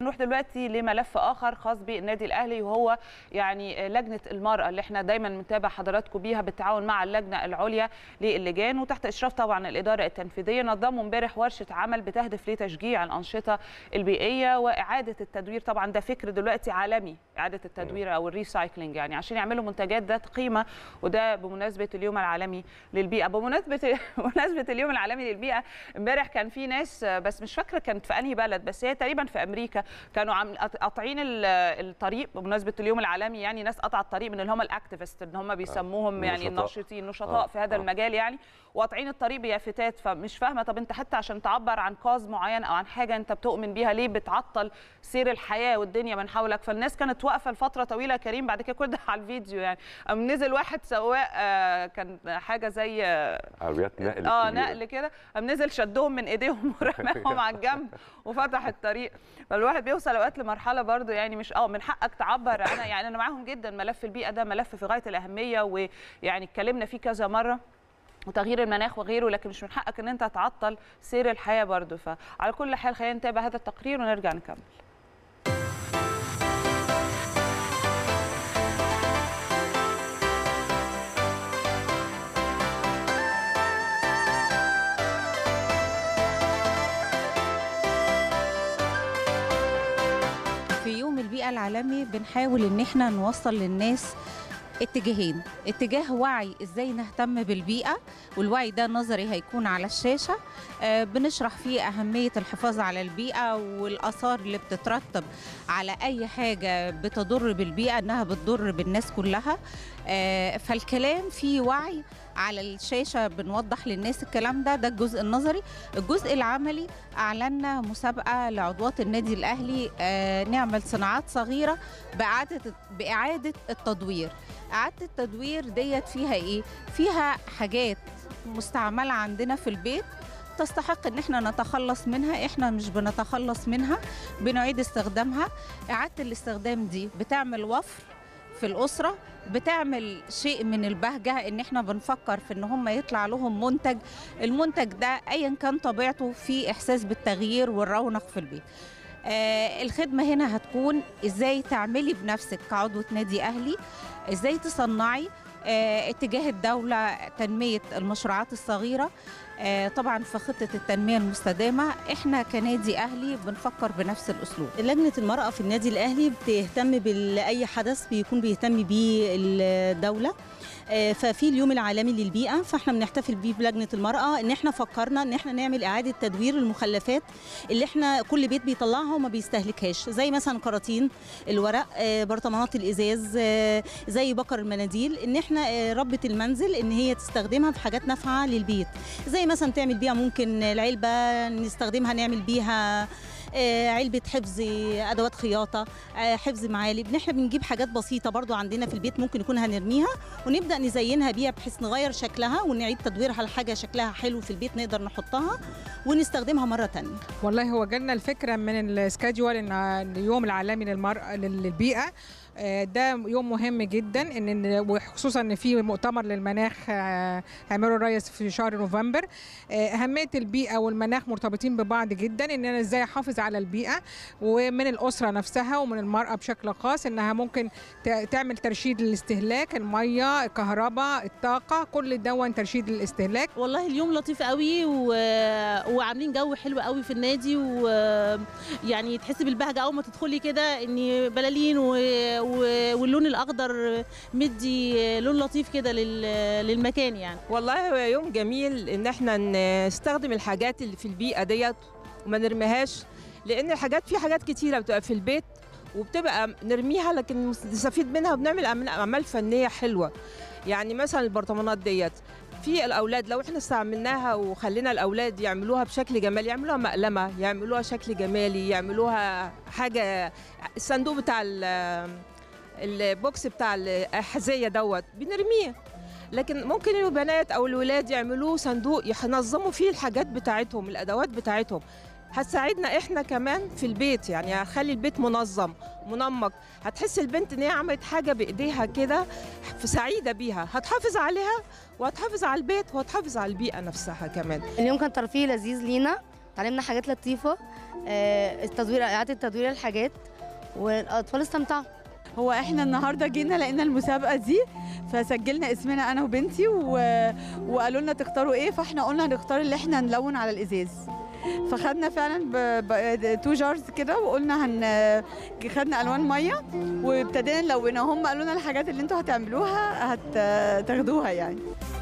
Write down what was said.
نروح دلوقتي لملف اخر خاص بالنادي الاهلي، وهو يعني لجنه المراه اللي احنا دايما بنتابع حضراتكم بيها بالتعاون مع اللجنه العليا للجان وتحت اشراف طبعا الاداره التنفيذيه. نظموا امبارح ورشه عمل بتهدف لتشجيع الانشطه البيئيه واعاده التدوير. طبعا ده فكر دلوقتي عالمي، اعاده التدوير او الريسايكلينج، يعني عشان يعملوا منتجات ذات قيمه، وده بمناسبه اليوم العالمي للبيئه. بمناسبه اليوم العالمي للبيئه، امبارح كان في ناس بس مش فاكره كانت في انهي بلد، بس هي تقريبا في امريكا، كانوا قاطعين الطريق بمناسبه اليوم العالمي. يعني ناس قطع الطريق من اللي هم الاكتيفيست اللي هم بيسموهم يعني الناشطين نشطاء في هذا المجال يعني، وقاطعين الطريق بيافتات. فمش فاهمه، طب انت حتى عشان تعبر عن كاز معين او عن حاجه انت بتؤمن بيها، ليه بتعطل سير الحياه والدنيا من حولك؟ فالناس كانت واقفه لفتره طويله. كريم بعد كده كل ده على الفيديو يعني، قام نزل واحد سواق كان حاجه زي عربيات نقل نقل كده، قام نزل شدهم من ايديهم ورماهم على الجنب وفتح الطريق. فالواحد بيوصل اوقات لمرحله برضو يعني مش من حقك تعبر. انا معاهم جدا، ملف البيئه ده ملف في غايه الاهميه، ويعني اتكلمنا فيه كذا مره، وتغيير المناخ وغيره، لكن مش من حقك ان انت تعطل سير الحياه برضو. فعلى كل حال خلينا نتابع هذا التقرير ونرجع نكمل. في يوم البيئة العالمي بنحاول ان احنا نوصل للناس اتجاهين: اتجاه وعي ازاي نهتم بالبيئة، والوعي ده نظري هيكون على الشاشة، بنشرح فيه أهمية الحفاظ على البيئة والآثار اللي بتترتب على أي حاجة بتضر بالبيئة، إنها بتضر بالناس كلها. فالكلام فيه وعي على الشاشة، بنوضح للناس الكلام ده الجزء النظري. الجزء العملي أعلنا مسابقة لعضوات النادي الأهلي نعمل صناعات صغيرة بإعادة التدوير. إعادة التدوير ديت فيها إيه؟ فيها حاجات مستعملة عندنا في البيت تستحق ان احنا نتخلص منها، احنا مش بنتخلص منها، بنعيد استخدامها. إعادة الاستخدام دي بتعمل وفر في الأسرة، بتعمل شيء من البهجة، ان احنا بنفكر في ان هم يطلع لهم منتج، المنتج ده ايا كان طبيعته فيه احساس بالتغيير والرونق في البيت. الخدمة هنا هتكون ازاي تعملي بنفسك كعضوة نادي أهلي، ازاي تصنعي. اتجاه الدولة تنمية المشروعات الصغيرة، طبعا في خطة التنمية المستدامة احنا كنادي أهلي بنفكر بنفس الأسلوب. لجنة المرأة في النادي الأهلي بتهتم بأي حدث بيكون بيهتم بيه الدولة. ففي اليوم العالمي للبيئة، فاحنا بنحتفل بيه بلجنة المرأة ان احنا فكرنا ان احنا نعمل اعادة تدوير المخلفات اللي احنا كل بيت بيطلعها وما بيستهلكهاش، زي مثلا كراتين الورق، برطمانات الازاز، زي بكر المناديل، ان احنا ربة المنزل ان هي تستخدمها في حاجات نافعة للبيت، زي مثلا تعمل بيها ممكن العلبة نستخدمها نعمل بيها علبة حفظ أدوات خياطة، حفظ معالب. احنا بنجيب حاجات بسيطة برضو عندنا في البيت ممكن نكون هنرميها ونبدأ نزينها بيها بحيث نغير شكلها ونعيد تدويرها لحاجة شكلها حلو في البيت نقدر نحطها ونستخدمها مرة تانية. والله هو جالنا الفكرة من السكادجول ان اليوم العالمي للمرأة للبيئة ده يوم مهم جدا، وخصوصا ان في مؤتمر للمناخ هيعملوا الرئيس في شهر نوفمبر. اهميه البيئه والمناخ مرتبطين ببعض جدا، ان انا ازاي احافظ على البيئه، ومن الاسره نفسها ومن المراه بشكل خاص انها ممكن تعمل ترشيد للاستهلاك، الميه، الكهرباء، الطاقه، كل ده ترشيد للاستهلاك. والله اليوم لطيف قوي وعاملين جو حلو قوي في النادي، ويعني تحسي بالبهجه اول ما تدخلي كده ان بلالين واللون الاخضر مدي لون لطيف كده للمكان يعني. والله هو يوم جميل ان احنا نستخدم الحاجات اللي في البيئه ديت وما نرميهاش، لان الحاجات في حاجات كتيره بتبقى في البيت وبتبقى نرميها لكن نستفيد منها وبنعمل اعمال فنيه حلوه. يعني مثلا البرطمانات ديت في الاولاد لو احنا استعملناها وخلينا الاولاد يعملوها بشكل جمالي، يعملوها مقلمه، يعملوها شكل جمالي، يعملوها حاجه، الصندوق بتاع البوكس بتاع الأحذية دوت بنرميه، لكن ممكن البنات أو الولاد يعملوه صندوق ينظموا فيه الحاجات بتاعتهم، الأدوات بتاعتهم. هتساعدنا إحنا كمان في البيت، يعني هتخلي البيت منظم منمق، هتحس البنت إن هي عملت حاجة بإيديها كده سعيدة بيها، هتحافظ عليها وهتحافظ على البيت وهتحافظ على البيئة نفسها كمان. اليوم كان ترفيه لذيذ لينا، اتعلمنا حاجات لطيفه، التدوير، اعاده تدوير الحاجات، والاطفال استمتعوا. هو احنا النهارده جينا لقينا المسابقه دي، فسجلنا اسمنا انا وبنتي وقالوا لنا تختاروا ايه، فاحنا قلنا هنختار اللي احنا نلون على الازاز. فخدنا فعلا 2 جارز كده، وقلنا خدنا الوان ميه وابتدينا نلونها. هم قالوا لنا الحاجات اللي انتوا هتعملوها هتاخدوها يعني.